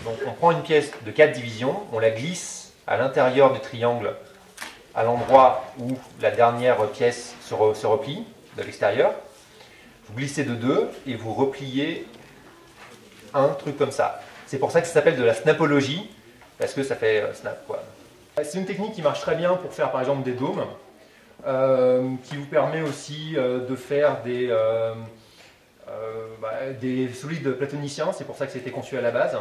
Donc on prend une pièce de 4 divisions, on la glisse à l'intérieur du triangle, à l'endroit où la dernière pièce se replie de l'extérieur. Vous glissez de 2 et vous repliez un truc comme ça. C'est pour ça que ça s'appelle de la snapologie, parce que ça fait snap, quoi. C'est une technique qui marche très bien pour faire par exemple des dômes, qui vous permet aussi de faire des solides platoniciens, c'est pour ça que c'était conçu à la base.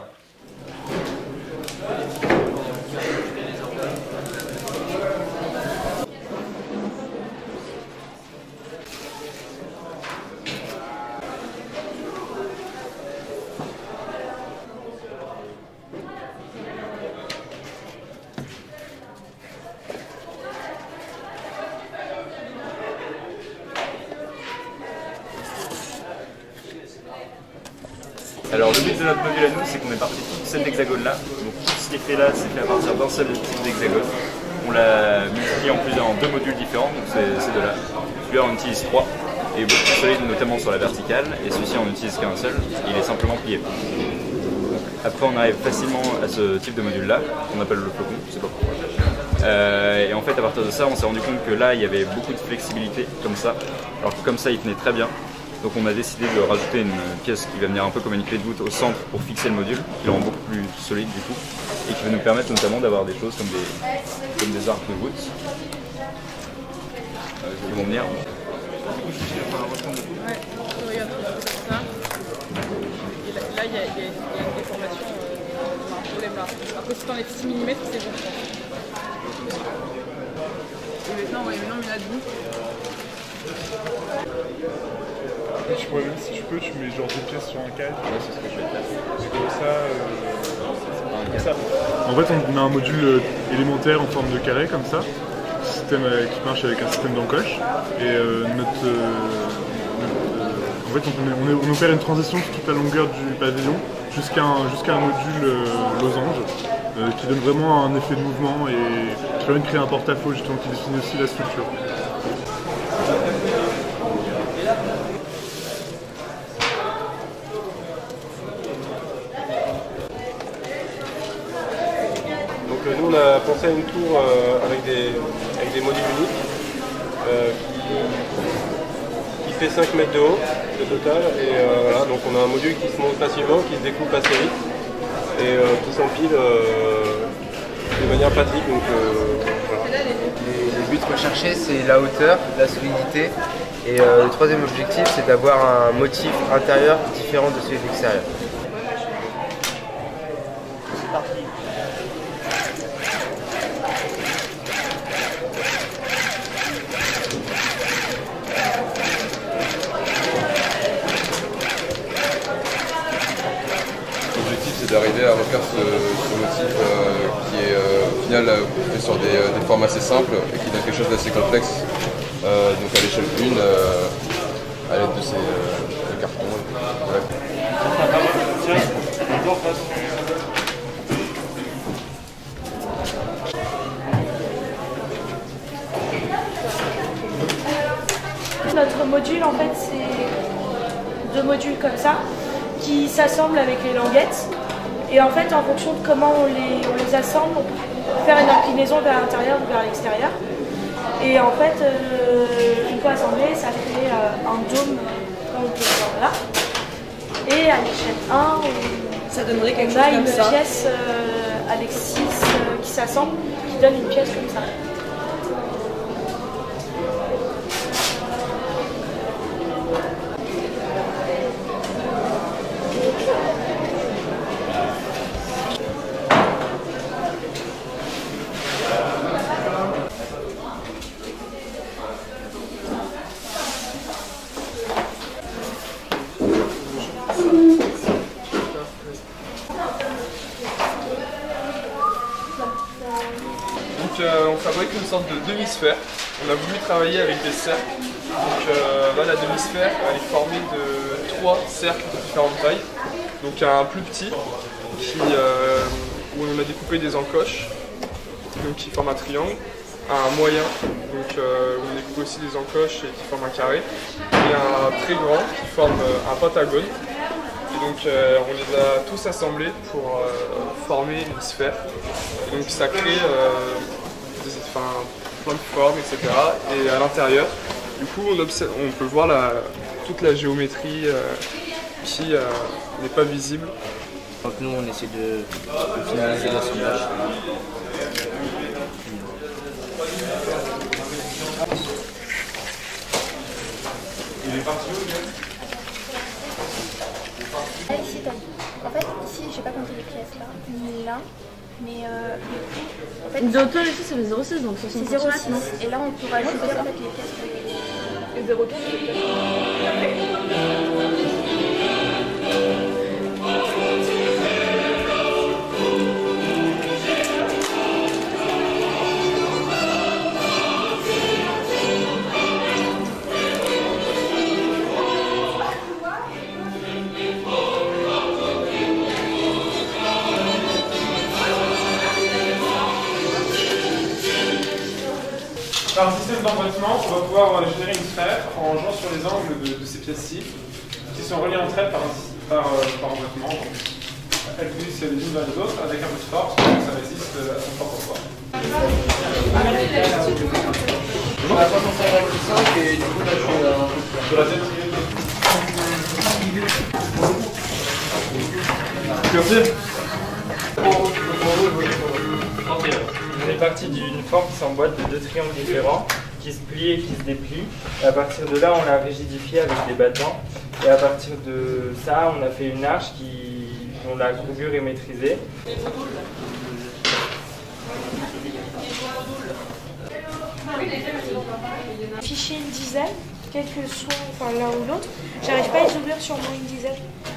Alors le but de notre module à nous, c'est qu'on est parti de toute cet hexagone-là. Donc tout ce qui est fait là, c'est fait à partir d'un seul type d'hexagone. On l'a multiplié en deux modules différents, donc c'est de là. Celui-là on utilise 3, et beaucoup plus solide notamment sur la verticale, et celui-ci on n'utilise qu'un seul, il est simplement plié. Donc, après on arrive facilement à ce type de module-là, qu'on appelle le flocon, je sais pas pourquoi. Et en fait à partir de ça, on s'est rendu compte que là il y avait beaucoup de flexibilité, comme ça, alors que comme ça il tenait très bien. Donc on a décidé de rajouter une pièce qui va venir un peu comme une clé de voûte au centre pour fixer le module, qui le rend beaucoup plus solide du coup, et qui va nous permettre notamment d'avoir des choses comme des arcs de voûte. Ils vont venir. Ouais, regarde, ça. Et là, il y a une déformation, un problème là. Après, si t'enlèves 6 mm, c'est bon. Et maintenant, on met là-debout. Tu pourrais même, si tu peux, tu mets genre 2 pièces sur un câble. Ouais, c'est ce que je vais faire. Comme ça, En fait, on met un module élémentaire en forme de carré, comme ça, système qui marche avec un système d'encoche. Et en fait, on opère une transition sur toute la longueur du pavillon jusqu'à un module losange qui donne vraiment un effet de mouvement et qui permet de créer un porte-à-faux justement qui définit aussi la structure. Nous on a pensé à une tour avec des modules uniques qui fait 5 mètres de haut au total et voilà, donc on a un module qui se monte facilement, qui se découpe assez vite et qui s'empile de manière pratique. Donc, voilà. Les buts recherchés, c'est la hauteur, la solidité et le troisième objectif c'est d'avoir un motif intérieur différent de celui de l'extérieur. D'arriver à refaire ce motif qui est au final fait sur des formes assez simples et qui donne quelque chose d'assez complexe donc à l'échelle 1 à l'aide de ces cartons. Voilà. Notre module en fait c'est 2 modules comme ça qui s'assemblent avec les languettes. Et en fait, en fonction de comment on les assemble, on peut faire une inclinaison vers l'intérieur ou vers l'extérieur. Et en fait, une fois assemblé, ça fait un dôme comme on peut voir là. Et à l'échelle 1, ça donnerait quelque on chose a comme une ça. pièce avec 6 qui s'assemblent, qui donne une pièce comme ça. On fabrique une sorte de demi-sphère. On a voulu travailler avec des cercles. Donc là, la demi-sphère elle est formée de 3 cercles de différentes tailles. Donc un plus petit où on a découpé des encoches donc, qui forment un triangle. Un moyen donc, où on découpe aussi des encoches et qui forme un carré. Et un très grand qui forme un pentagone. Et Donc on les a tous assemblés pour former une sphère. Donc ça crée plein de formes, etc. Et à l'intérieur, du coup, on peut voir toute la géométrie qui n'est pas visible. Donc nous, on essaie de finaliser l'assemblage. Il est parti où, Ici, en fait, ici, j'ai pas compté les pièces là, ni là, mais en fait, de hauteur ici, c'est les 0,6, donc c'est 0,6. Et là, on peut rajouter en fait les pièces. Et 0,3, c'est les Par un système d'emboîtement, on va pouvoir générer une sphère en jouant sur les angles de ces pièces-ci, qui sont reliées entre elles par emboîtement. Elles glissent les unes vers les autres avec un peu de force pour que ça résiste à son propre poids. On a 355 et du coup là je suis Sur la tête. On est parti d'une forme qui s'emboîte de deux triangles différents, qui se plient et qui se déplient. Et à partir de là, on l'a rigidifié avec des battants. Et à partir de ça, on a fait une arche dont la courbure est maîtrisée. Afficher une dizaine, quel que soit l'un ou l'autre, j'arrive pas à les ouvrir sur moins une dizaine.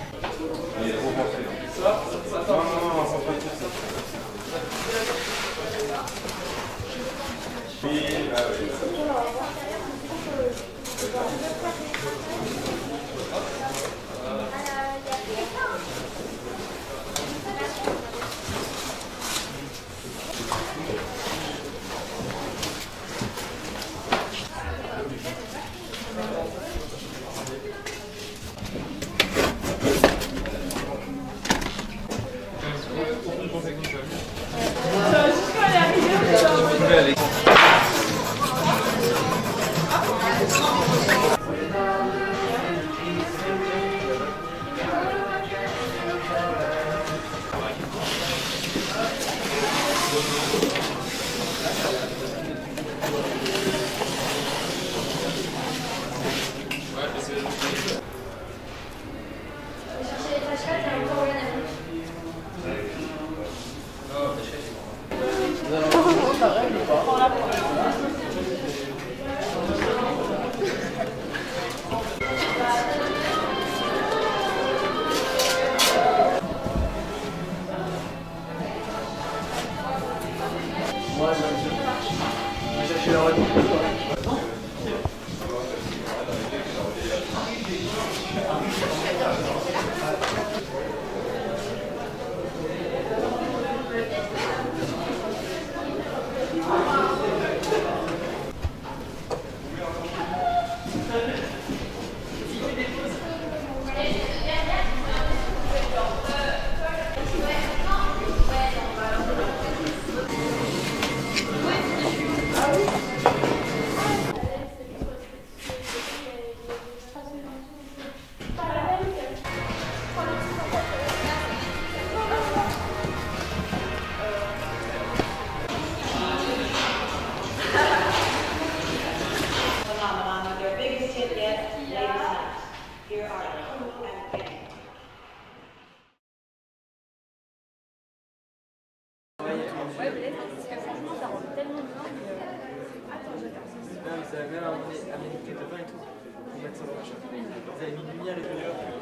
Ouais, peut-être, parce que franchement, ça rend tellement bien. Attends, je vais faire ça. Non, mais ça va même amener des trucs de pain et tout. Pour mettre ça dans la chaîne. Vous avez mis une lumière et tout.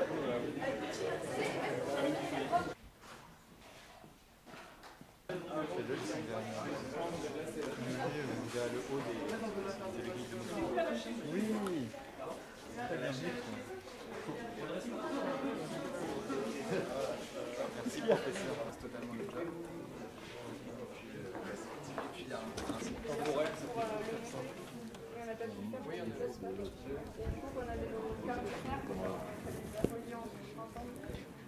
Oui. Merci. On n'a pas pu faire pour le on a des cartes de fer, on a relié ensemble.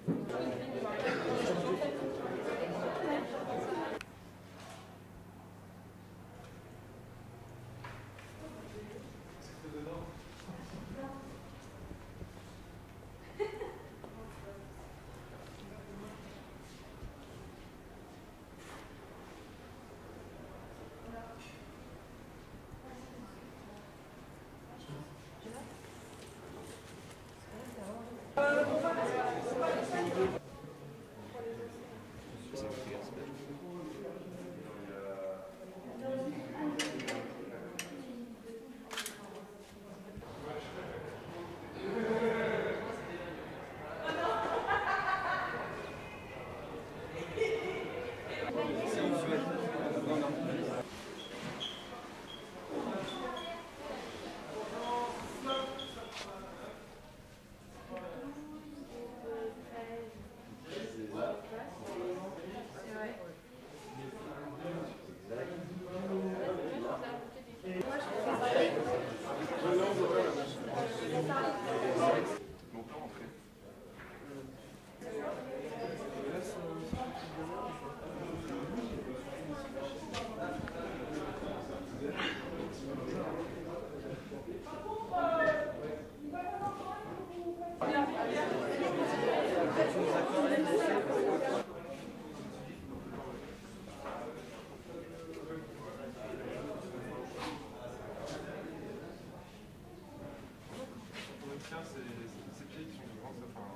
Ces pieds qui sont de grands, ça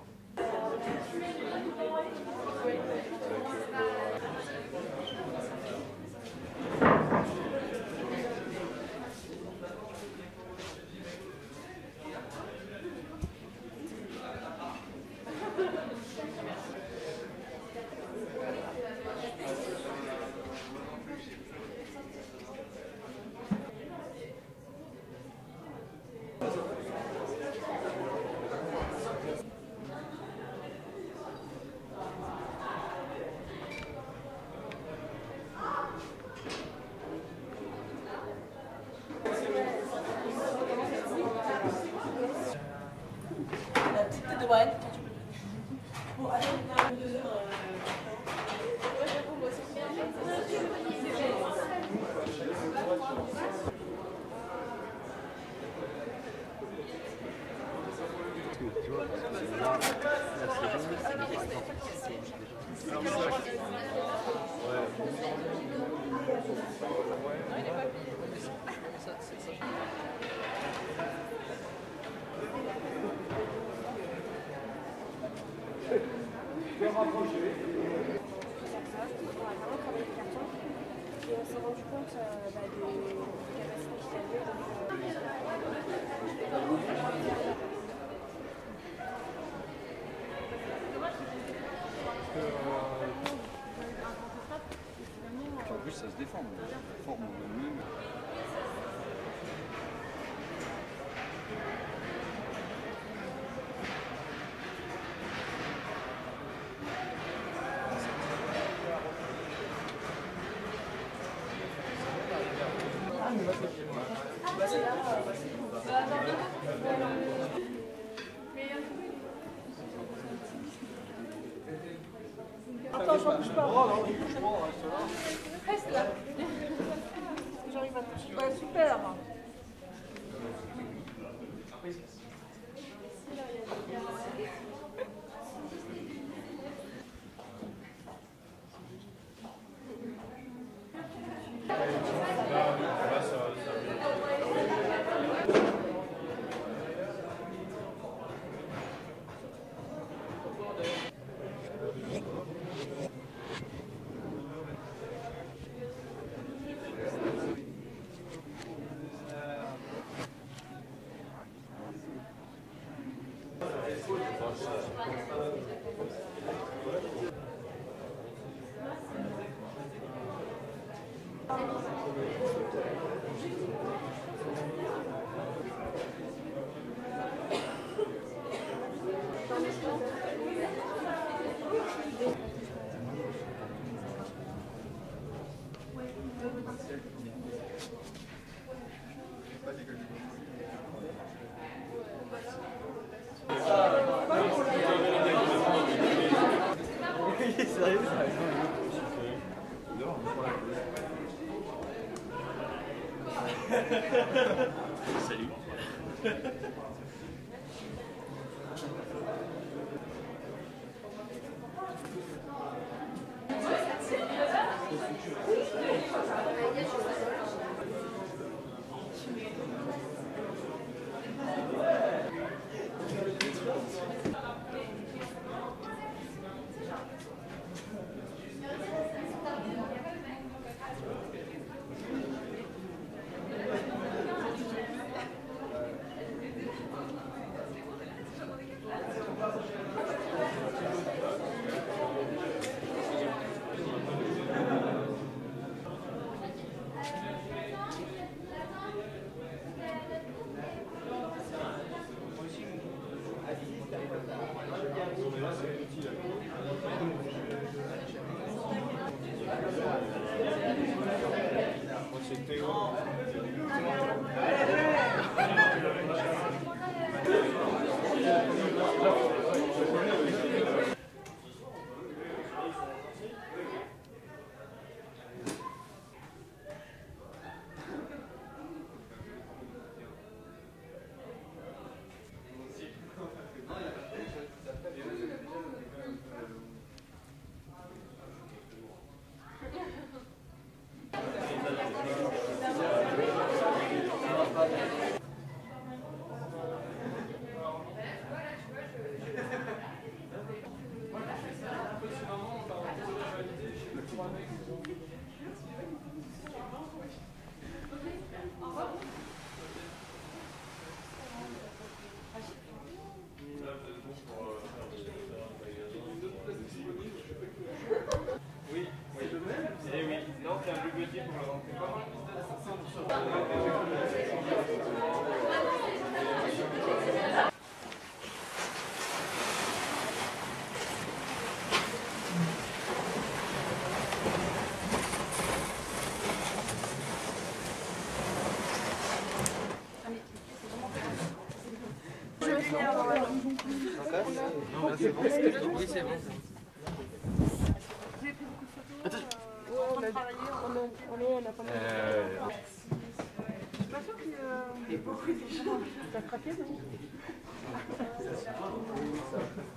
La petite tête de Brian. Bon, attends, 2 heures. Tu vois, là, Et on s'est rendu compte des capacités qu'il avait. En plus, ça se déforme. La forme en elle-même. Attends, j'en bouge pas. Reste là. J'arrive à toucher. Ouais, super. Salut. Oui, c'est bon. J'ai pris beaucoup de photos. On a travaillé, on a pas mal. Je suis pas sûre qu'il y ait beaucoup de gens. T'as craqué, non?